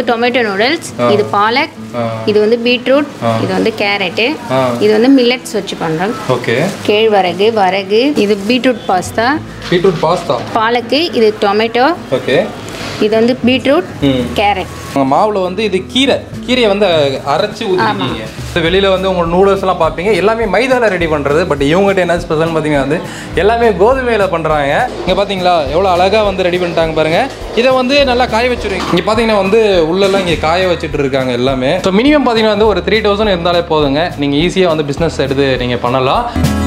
Tomato noodles, இது பாலக், இது வந்து பீட்ரூட், இது வந்து கேரட், இது வந்து மில்லட்ஸ் வச்சு பண்றோம். ஓகே. கேழ்வரகு, வரகு, இது பீட்ரூட் பாஸ்தா. Beetroot pasta. பாலக், இது டொமேட்டோ. ஓகே. இது வந்து பீட்ரூட், கேரட். மாவுல வந்து இது கீரையை வந்து அரைச்சி ஊற்றிருக்கீங்க. வெளியில் வந்து உங்கள் நூடுல்ஸ்லாம் பார்ப்பீங்க எல்லாமே மைதாவில் ரெடி பண்ணுறது. பட் இவங்ககிட்ட என்ன ஸ்பெஷல்னு பார்த்தீங்கன்னா வந்து எல்லாமே கோதுமையில் பண்ணுறாங்க. இங்கே பார்த்தீங்களா எவ்வளோ அழகாக வந்து ரெடி பண்ணிட்டாங்க பாருங்கள். இதை வந்து நல்லா காய வச்சுருங்க. இங்கே பார்த்தீங்கன்னா வந்து உள்ளெல்லாம் இங்கே காய வச்சுட்டு இருக்காங்க எல்லாமே. ஸோ மினிமம் பார்த்தீங்கன்னா வந்து ஒரு 3000 இருந்தாலே போதுங்க. நீங்கள் ஈஸியாக வந்து பிஸ்னஸ் எடுத்து நீங்கள் பண்ணலாம்.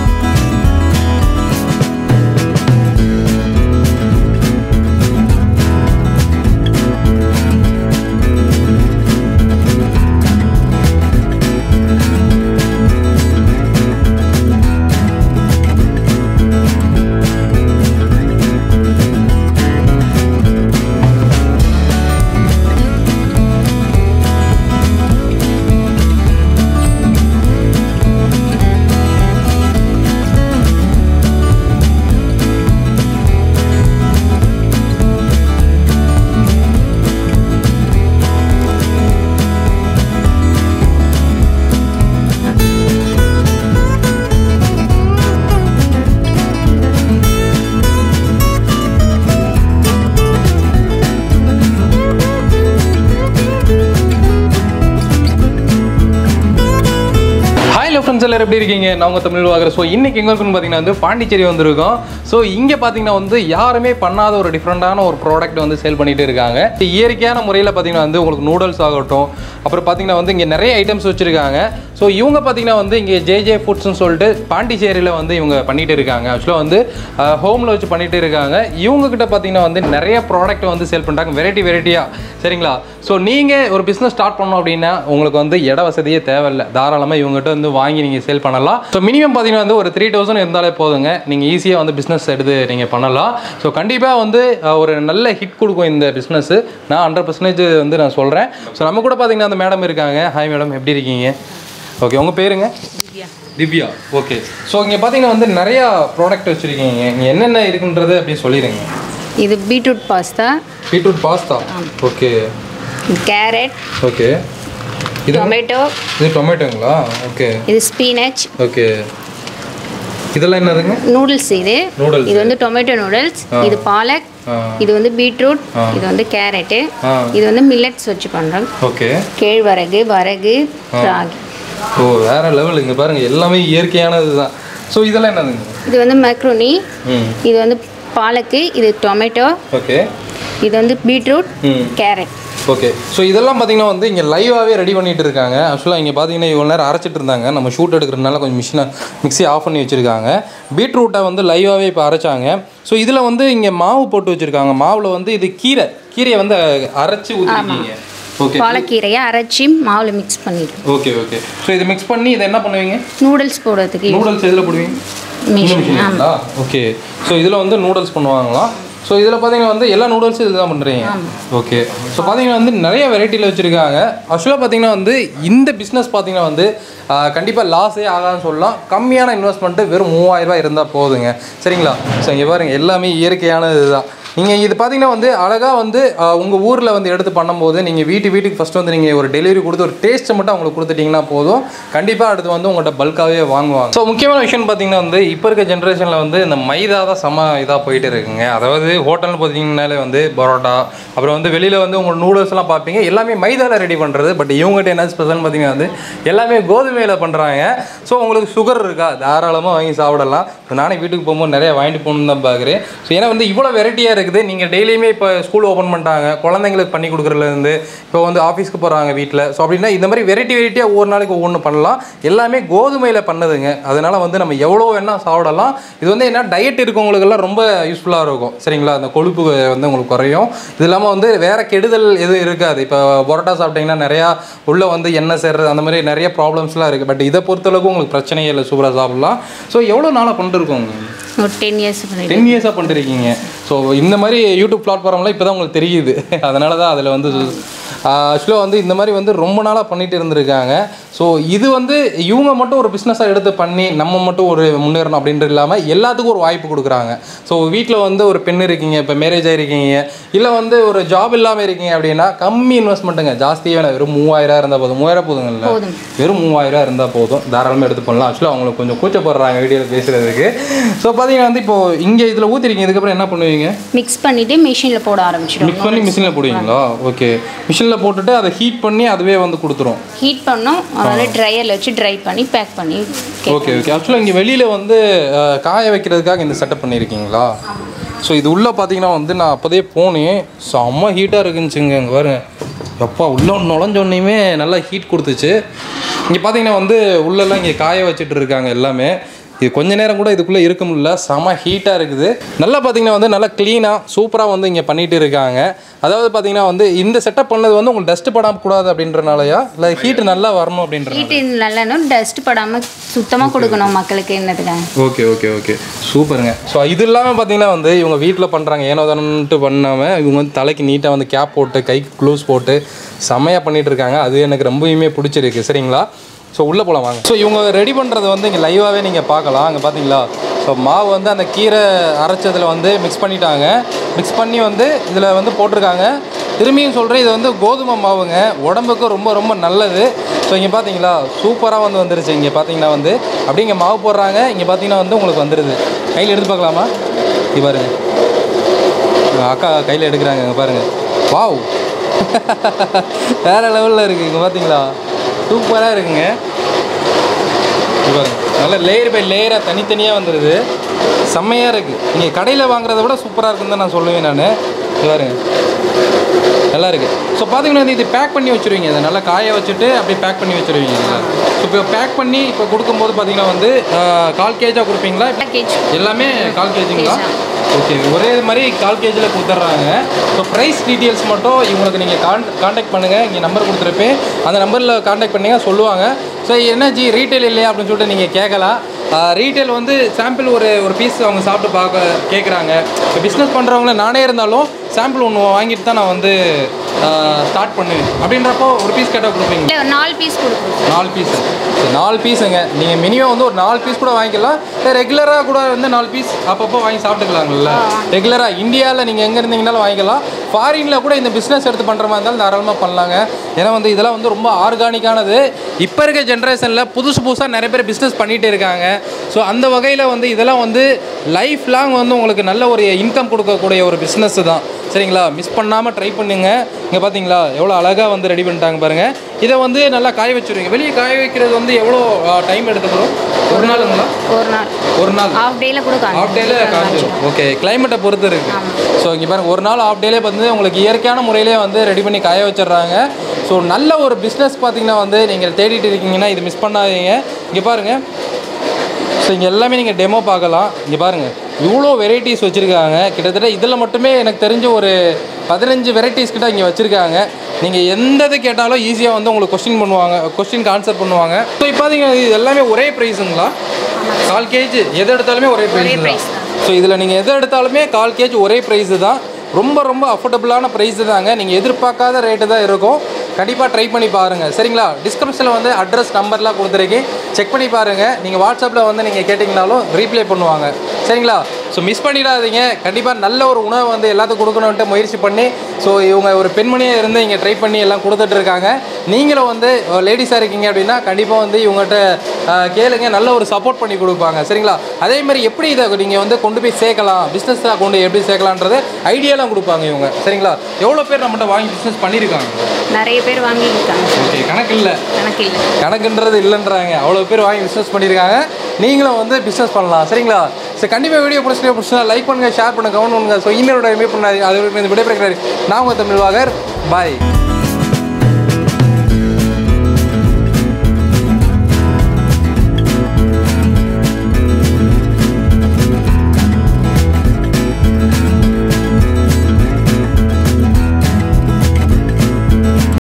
ஃப்ரெண்ட்ஸ் எல்லாரும் எப்படி இருக்கீங்க? நான் உங்கள் தமிழ் வாங்குறேன். ஸோ இன்றைக்கி எங்கே இருக்குன்னு பார்த்தீங்கன்னா வந்து பாண்டிச்சேரி வந்திருக்கோம். ஸோ இங்கே பார்த்தீங்கன்னா வந்து யாருமே பண்ணாத ஒரு டிஃப்ரெண்ட்டான ஒரு ப்ராடக்ட் வந்து சேல் பண்ணிகிட்டு இருக்காங்க. இயற்கையான முறையில் பார்த்தீங்கன்னா வந்து உங்களுக்கு நூடுல்ஸ் ஆகட்டும், அப்புறம் பார்த்தீங்கன்னா வந்து இங்கே நிறைய ஐட்டம்ஸ் வச்சுருக்காங்க. ஸோ இவங்க பார்த்தீங்கன்னா வந்து இங்கே ஜே ஃபுட்ஸ்னு சொல்லிட்டு பாண்டிச்சேரியில் வந்து இவங்க பண்ணிகிட்டு இருக்காங்க. ஆக்சுவலாக வந்து ஹோமில் வச்சு பண்ணிகிட்டு இருக்காங்க. இவங்ககிட்ட பார்த்தீங்கன்னா வந்து நிறைய ப்ராடக்ட் வந்து சேல் பண்ணுறாங்க, வெரைட்டியாக. சரிங்களா? ஸோ நீங்கள் ஒரு பிஸ்னஸ் ஸ்டார்ட் பண்ணோம் அப்படின்னா உங்களுக்கு வந்து இட வசதியே தேவையில்லை. தாராளமாக இவங்ககிட்ட வந்து வாங்கி நீங்கள் சேல் பண்ணலாம். ஸோ மினிமம் பார்த்தீங்கன்னா வந்து ஒரு 3000 இருந்தாலே போதுங்க. நீங்கள் ஈஸியாக வந்து பிஸ்னஸ் எடுத்து நீங்கள் பண்ணலாம். ஸோ கண்டிப்பாக வந்து ஒரு நல்ல ஹிட் கொடுக்கும் இந்த பிஸ்னஸ். நான் 100% வந்து நான் சொல்கிறேன். ஸோ நம்ம கூட பார்த்தீங்கன்னா அந்த மேடம் இருக்காங்க. ஹாய் மேடம், எப்படி இருக்கீங்க? ஓகே, உங்கள் பேருங்க? திவ்யா. ஓகே. ஸோ இங்கே பார்த்தீங்கன்னா வந்து நிறையா ப்ராடக்ட் வச்சுருக்கீங்க. இங்கே என்னென்ன இருக்குன்றது அப்படி சொல்லிடுங்க. இது beetroot pasta. Beetroot pasta. Okay. Carrot. Okay. இது டொமேட்டோ. இது டொமேட்டோங்களா? ஓகே. இது ஸ்பினச். ஓகே. இதெல்லாம் என்னதுங்க? நூடுல்ஸ். இது வந்து டொமேட்டோ நூடுல்ஸ், இது பாலக், இது வந்து பீட்ரூட், இது வந்து கேரட், இது வந்து மில்லட்ஸ் வச்சு பண்றோம். ஓகே. கேழ்வரகு, வரகு, ராகி. ஓ, வேற லெவல். இங்க பாருங்க எல்லாமே இயற்கையானது தான். ஸோ இதெல்லாம் என்னதுங்க? இது வந்து மேக்ரோனி, இது வந்து பாலக்கு, இது டொமேட்டோ. ஓகே. இது வந்து பீட்ரூட், கேரட். ஓகே. ஸோ இதெல்லாம் பார்த்தீங்கன்னா வந்து இங்கே லைவாகவே ரெடி பண்ணிகிட்டு இருக்காங்க. ஆக்சுவலாக இங்கே பார்த்தீங்கன்னா இவ்வளோ நேரம் அரைச்சிட்டு இருந்தாங்க. நம்ம ஷூட் எடுக்கிறதுனால கொஞ்சம் மிக்ஸி ஆஃப் பண்ணி வச்சுருக்காங்க. பீட்ரூட்டை வந்து லைவாகவே இப்போ அரைச்சாங்க. ஸோ இதில் வந்து இங்கே மாவு போட்டு வச்சுருக்காங்க. மாவில் வந்து இது கீரையை வந்து அரைச்சி ஊற்றிருக்கீங்க. ஓகே. பாலக்கீரையை அரைச்சி மாவில் மிக்ஸ் பண்ணிடுவோம். ஓகே. ஓகே. ஸோ இதை மிக்ஸ் பண்ணி இதை என்ன பண்ணுவீங்க? நூடுல்ஸ் போடுறதுக்கு. நூடுல்ஸ் எதில் போடுவீங்க? ஓகே. ஸோ இதில் வந்து நூடுல்ஸ் பண்ணுவாங்களா? ஸோ இதில் பார்த்தீங்கன்னா வந்து எல்லா நூடுல்ஸும் இது தான் பண்ணுறீங்க. ஓகே. ஸோ பார்த்தீங்கன்னா வந்து நிறைய வெரைட்டியில் வச்சுருக்காங்க. ஆக்சுவலாக பார்த்தீங்கன்னா வந்து இந்த பிஸ்னஸ் பார்த்தீங்கன்னா வந்து கண்டிப்பாக லாஸே ஆகாதுன்னு சொல்லலாம். கம்மியான இன்வெஸ்ட்மெண்ட்டு வெறும் 3000 இருந்தால் போதுங்க. சரிங்களா? ஸோ இங்கே பாருங்கள் எல்லாமே இயற்கையானது இதுதான். நீங்கள் இது பார்த்தீங்கன்னா வந்து அழகாக வந்து உங்கள் ஊரில் வந்து எடுத்து பண்ணும்போது நீங்கள் வீட்டுக்கு ஃபஸ்ட்டு வந்து நீங்கள் ஒரு டெலிவரி கொடுத்து ஒரு டேஸ்ட்டை மட்டும் அவங்களுக்கு கொடுத்துட்டிங்கன்னா போதும். கண்டிப்பாக அடுத்து வந்து உங்கள்கிட்ட பல்காகவே வாங்குவாங்க. ஸோ முக்கியமான விஷயம் பார்த்தீங்கன்னா வந்து இப்போ இருக்க ஜென்ரேஷனில் வந்து இந்த மைதா தான் செம்ம இதாக போயிட்டு இருக்குங்க. அதாவது ஹோட்டல்னு பார்த்தீங்கன்னாலே வந்து பரோட்டா, அப்புறம் வந்து வெளியில் வந்து உங்கள் நூடுல்ஸ்லாம் பார்ப்பீங்க எல்லாமே மைதாவில் ரெடி பண்ணுறது. பட் இவங்ககிட்ட என்ன ஸ்பெஷல்னு பார்த்தீங்கன்னா வந்து எல்லாமே கோதுமையில் பண்ணுறாங்க. ஸோ உங்களுக்கு சுகர் இருக்கா? தாராளமாக வாங்கி சாப்பிடலாம். நானே வீட்டுக்கு போகும்போது நிறைய வாங்கிட்டு போகணுன்னு தான் பார்க்குறேன். ஸோ ஏன்னா வந்து இவ்வளோ வெரைட்டியாக இருக்குது. நீங்கள் டெய்லியுமே இப்போ ஸ்கூல் ஓப்பன் பண்ணிட்டாங்க, குழந்தைங்களுக்கு பண்ணி கொடுக்குறதுலேருந்து இப்போ வந்து ஆஃபீஸ்க்கு போகிறாங்க வீட்டில். ஸோ அப்படின்னா இந்த மாதிரி வெரைட்டியாக ஒவ்வொரு நாளைக்கு ஒவ்வொன்று பண்ணலாம். எல்லாமே கோதுமையில் பண்ணதுங்க. அதனால் வந்து நம்ம எவ்வளோ வேணால் சாப்பிடலாம். இது வந்து என்ன டயட் இருக்கவங்களுக்கெல்லாம் ரொம்ப யூஸ்ஃபுல்லாக இருக்கும். சரிங்களா? அந்த கொழுப்பு வந்து உங்களுக்கு குறையும். இது இல்லாமல் வந்து வேறு கெடுதல் எதுவும் இருக்காது. இப்போ பரோட்டா சாப்பிட்டிங்கன்னா நிறையா உள்ளே வந்து எண்ணெய் சேர்றது அந்த மாதிரி நிறைய ப்ராப்ளம்ஸ்லாம் இருக்குது. பட் இதை பொறுத்தளவுக்கு உங்களுக்கு பிரச்சனையே இல்லை, சூப்பராக சாப்பிட்லாம். ஸோ எவ்வளோ நாளாக பண்ணிருக்கோங்க? ஒரு 10 இயர்ஸ். 10 இயர்ஸாக பண்ணிருக்கீங்க. ஸோ இந்த மாதிரி யூடியூப் பிளாட்ஃபார்ம்லாம் இப்போ தான் உங்களுக்கு தெரியுது. அதனால தான் அதில் வந்து ஆக்சுவலாக வந்து இந்த மாதிரி வந்து ரொம்ப நாளாக பண்ணிட்டு இருந்திருக்காங்க. ஸோ இது வந்து இவங்க மட்டும் ஒரு பிஸ்னஸாக எடுத்து பண்ணி நம்ம மட்டும் ஒரு முன்னேறணும் அப்படின்றது இல்லாமல் எல்லாத்துக்கும் ஒரு வாய்ப்பு கொடுக்குறாங்க. ஸோ வீட்டில் வந்து ஒரு பெண் இருக்கீங்க, இப்போ மேரேஜ் ஆகிருக்கீங்க, இல்லை வந்து ஒரு ஜாப் இல்லாமல் இருக்கீங்க அப்படின்னா கம்மி இன்வெஸ்ட்மெண்ட்டுங்க, ஜாஸ்தியாக வேணாம், வெறும் 3000 இருந்தால் போதும். 3000 போதுங்கல்ல, வெறும் 3000 இருந்தால் போதும், தாராளமாக எடுத்து பண்ணலாம். ஆக்சுவலாக அவங்களுக்கு கொஞ்சம் கூச்சப்படுறாங்க வீடியோவில் பேசுகிறதுக்கு. ஸோ பார்த்தீங்கன்னா வந்து இப்போது இங்கே இதில் ஊற்றிருக்கீங்க, இதுக்கப்புறம் என்ன பண்ணுவீங்க? மிக்ஸ் பண்ணிவிட்டு மிஷினில் போட ஆரம்பிச்சிடும். மிக்ஸ் பண்ணி மிஷினில் போடுவீங்களா? ஓகே, மிஷினில் போட்டுட்டு அதை ஹீட் பண்ணி அதுவே வந்து கொடுத்துரும். ஹீட் பண்ணோம், அதனால் ட்ரையரில் வச்சு ட்ரை பண்ணி பேக் பண்ணி. Okay okay. ஆக்சுவலாக இங்கே வெளியில் வந்து காய வைக்கிறதுக்காக இந்த செட்டப் பண்ணியிருக்கீங்களா? ஸோ இது உள்ளே பார்த்தீங்கன்னா வந்து நான் அப்போதே போனேன், செம்ம ஹீட்டாக இருக்குச்சுங்க. இங்கே பாருங்க, எப்பா உள்ளே நுழைஞ்சோன்னையுமே நல்லா ஹீட் கொடுத்துச்சு. இங்கே பார்த்தீங்கன்னா வந்து உள்ளெல்லாம் இங்கே காய வச்சுட்டு இருக்காங்க எல்லாமே. இது கொஞ்ச நேரம் கூட இதுக்குள்ளே இருக்க முடியல, செம ஹீட்டாக இருக்குது. நல்லா பார்த்தீங்கன்னா வந்து நல்லா க்ளீனாக சூப்பராக வந்து இங்கே பண்ணிகிட்டு இருக்காங்க. அதாவது பார்த்தீங்கன்னா வந்து இந்த செட்டப் பண்ணது வந்து உங்களுக்கு டஸ்ட் படாமல் கூடாது அப்படின்றனாலயா, இல்லை ஹீட்டு நல்லா வரணும் அப்படின்ற? ஹீட்டு நல்லா டஸ்ட் படாமல் சுத்தமாக கொடுக்கணும் மக்களுக்கு என்னதுக்காக. ஓகே ஓகே ஓகே, சூப்பருங்க. ஸோ இது இல்லாமல் பார்த்தீங்கன்னா வந்து இவங்க வீட்டில் பண்ணுறாங்க, ஏனோ தானன்ட்டு பண்ணாமல் இவங்க வந்து தலைக்கு நீட்டாக வந்து கேப் போட்டு கைக்கு க்ளூஸ் போட்டு செம்மையாக பண்ணிகிட்டு இருக்காங்க. அது எனக்கு ரொம்பவுமே பிடிச்சிருக்கு. சரிங்களா? ஸோ உள்ளே போகலாம் வாங்க. ஸோ இவங்க ரெடி பண்ணுறது வந்து இங்கே லைவாகவே நீங்கள் பார்க்கலாம். அங்கே பார்த்தீங்களா, ஸோ மாவு வந்து அந்த கீரை அரைச்சதில் வந்து மிக்ஸ் பண்ணிட்டாங்க. மிக்ஸ் பண்ணி வந்து இதில் வந்து போட்டிருக்காங்க. திரும்பியும் சொல்கிறேன், இது வந்து கோதுமை மாவுங்க, உடம்புக்கு ரொம்ப ரொம்ப நல்லது. ஸோ இங்கே பார்த்தீங்களா சூப்பராக வந்து வந்துருச்சு. இங்கே பார்த்தீங்கன்னா வந்து அப்படியே இங்கே மாவு போடுறாங்க. இங்கே பார்த்தீங்கன்னா வந்து உங்களுக்கு வந்துடுது. கையில் எடுத்து பார்க்கலாமா? இது பாருங்க, அக்கா கையில் எடுக்கிறாங்க. இங்கே பாருங்கள், வாவ் வேறு லெவலில் இருக்குது. இங்கே பார்த்தீங்களா சூப்பராக இருக்குங்க. பாருங்க, நல்லா லேயர் பை லேயராக தனித்தனியாக வந்துடுது, செம்மையாக இருக்குது. நீங்கள் கடையில் வாங்குறத விட சூப்பராக இருக்குன்னு தான் நான் சொல்லுவேன் நான். பாருங்க, நல்லா இருக்குது. ஸோ பார்த்தீங்கன்னா இது பேக் பண்ணி வச்சுருவீங்க, இதை நல்லா காய வச்சுட்டு அப்படியே பேக் பண்ணி வச்சுருவீங்க. ஸோ இப்போ பேக் பண்ணி இப்போ கொடுக்கும்போது பார்த்தீங்கன்னா வந்து 1/4 கேஜாக கொடுப்பீங்களா? எல்லாமே 1/4 கேஜிங்களா? ஓகே, ஒரே மாதிரி 1/4 கேஜியில் கொடுத்துட்றாங்க. ஸோ ப்ரைஸ் டீட்டெயில்ஸ் மட்டும் இவங்களுக்கு நீங்கள் காண்டாக்ட் பண்ணுங்கள். இங்கே நம்பர் கொடுத்துருப்பேன், அந்த நம்பரில் காண்டாக்ட் பண்ணிங்க சொல்லுவாங்க. ஸோ என்னஜி ரீட்டைல் இல்லையா அப்படின்னு சொல்லிட்டு நீங்கள் கேட்கலாம். ரீட்டைல் வந்து சாம்பிள் ஒரு பீஸ் அவங்க சாப்பிட்டு பார்க்க கேட்குறாங்க. இப்போ பிஸ்னஸ் பண்ணுறவங்கள நானே இருந்தாலும் சாம்பிள் ஒன்று வாங்கிட்டு தான் நான் வந்து ஸ்டார்ட் பண்ணுவேன். அப்படின்றப்போ ஒரு பீஸ் கேட்டால் கொடுப்பீங்க? 4 பீஸ் கொடுப்போம். 4 பீஸு. சரி, 4 பீஸுங்க. நீங்கள் மினிமம் வந்து ஒரு 4 பீஸ் கூட வாங்கிக்கலாம், இல்லை ரெகுலராக கூட வந்து 4 பீஸ் அப்பப்போ வாங்கி சாப்பிட்டுக்கலாங்கல்ல. ரெகுலராக இந்தியாவில் நீங்கள் எங்கே இருந்தீங்கனாலும் வாங்கிக்கலாம். ஃபாரினில் கூட இந்த பிஸ்னஸ் எடுத்து பண்ணுற மாதிரி இருந்தாலும் தாராளமாக பண்ணலாங்க. ஏன்னா வந்து இதெல்லாம் வந்து ரொம்ப ஆர்கானிக்கானது. இப்போ இருக்க ஜென்ரேஷனில் புதுசாக நிறைய பேர் பிஸ்னஸ் பண்ணிகிட்டே இருக்காங்க. ஸோ அந்த வகையில் வந்து இதெல்லாம் வந்து லைஃப் லாங் வந்து உங்களுக்கு நல்ல ஒரு இன்கம் கொடுக்கக்கூடிய ஒரு பிஸ்னஸ் தான். சரிங்களா? மிஸ் பண்ணாமல் ட்ரை பண்ணுங்க. இங்கே பார்த்தீங்களா எவ்வளோ அழகாக வந்து ரெடி பண்ணிட்டாங்க பாருங்கள். இதை வந்து நல்லா காய வச்சுருவீங்க. வெளியே காய வைக்கிறது வந்து எவ்வளோ டைம் எடுத்துக்கிறோம்? ஒரு நாளுங்களா? ஒரு நாள் ஹாஃப் டேயில் கூட ஹாஃப் டேல காஞ்சிடும். ஓகே, கிளைமேட்டை பொறுத்து இருக்குது. ஸோ இங்கே பாருங்கள், ஒரு நாள் ஹாஃப் டேலே வந்து உங்களுக்கு இயற்கையான முறையிலே வந்து ரெடி பண்ணி காய வச்சிடுறாங்க. ஸோ நல்ல ஒரு பிஸ்னஸ் பார்த்தீங்கன்னா வந்து நீங்கள் தேடிட்டு இருக்கீங்கன்னா இது மிஸ் பண்ணாதீங்க. இங்கே பாருங்கள், ஸோ இங்கே எல்லாமே நீங்கள் டெமோ பார்க்கலாம். இங்கே பாருங்கள் இவ்வளோ வெரைட்டிஸ் வச்சுருக்காங்க. கிட்டத்தட்ட இதில் மட்டுமே எனக்கு தெரிஞ்ச ஒரு 15 வெரைட்டிஸ் கிட்ட இங்கே வச்சுருக்காங்க. நீங்கள் எந்தது கேட்டாலும் ஈஸியாக வந்து உங்களுக்கு கொஸ்டினுக்கு ஆன்சர் பண்ணுவாங்க. ஸோ இப்போ பார்த்தீங்கன்னா இது எல்லாமே ஒரே ப்ரைஸுங்களா? 1/4 கேஜி எது எடுத்தாலுமே ஒரே ப்ரைஸ் தான். ஸோ இதில் நீங்கள் எது எடுத்தாலுமே 1/4 கேஜி ஒரே ப்ரைஸு தான். ரொம்ப ரொம்ப அஃபோர்டபுளான ப்ரைஸு தாங்க. நீங்கள் எதிர்பார்க்காத ரேட்டு தான் இருக்கும். கண்டிப்பாக ட்ரை பண்ணி பாருங்கள். சரிங்களா? டிஸ்கிரிப்ஷனில் வந்து அட்ரஸ் நம்பர்லாம் கொடுத்துருக்கேன், செக் பண்ணி பாருங்கள். நீங்கள் வாட்ஸ்அப்பில் வந்து நீங்கள் கேட்டிங்கனாலும் ரீப்ளை பண்ணுவாங்க. சரிங்களா? ஸோ மிஸ் பண்ணிடாதீங்க. கண்டிப்பாக நல்ல ஒரு உணவை வந்து எல்லாத்துக்கும் கொடுக்கணுன்ட்டு முயற்சி பண்ணி ஸோ இவங்க ஒரு பெண்மணியாக இருந்து இங்கே ட்ரை பண்ணி எல்லாம் கொடுத்துட்ருக்காங்க. நீங்களும் வந்து லேடிஸாக இருக்கீங்க அப்படின்னா கண்டிப்பாக வந்து இவங்ககிட்ட கேளுங்க, நல்ல ஒரு சப்போர்ட் பண்ணி கொடுப்பாங்க. சரிங்களா? அதேமாதிரி எப்படி இதை நீங்கள் வந்து கொண்டு போய் சேர்க்கலாம், பிஸ்னஸாக கொண்டு எப்படி சேர்க்கலான்றது ஐடியாலாம் கொடுப்பாங்க இவங்க. சரிங்களா? எவ்வளோ பேர் நம்மகிட்ட வாங்கி பிஸ்னஸ் பண்ணியிருக்காங்க? நிறைய பேர் வாங்கியிருக்காங்க. ஓகே, கணக்குன்றது இல்லைன்றாங்க. அவ்வளோ பேர் வாங்கி பிஸ்னஸ் பண்ணியிருக்காங்க. நீங்களும் வந்து பிஸ்னஸ் பண்ணலாம். சரிங்களா? ஸோ கண்டிப்பாக வீடியோ பிடிச்சா லைக் பண்ணுங்கள், ஷேர் பண்ணுங்கள், கமெண்ட் பண்ணுங்கள். ஸோ இன்னொரு மீட் பண்ணாது அது விடைபெறுகிறார். நான் உங்கள் தமிழ்வாகர். பாய்.